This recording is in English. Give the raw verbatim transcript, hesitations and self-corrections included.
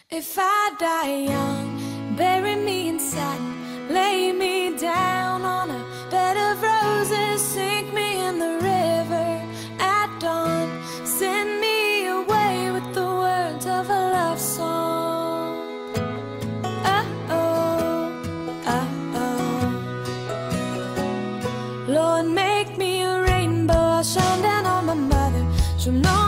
If I die young, bury me in satin, lay me down on a bed of roses, sink me in the river at dawn, send me away with the words of a love song. Uh-oh, uh-oh. Lord, make me a rainbow, I'll shine down on my mother. She'll know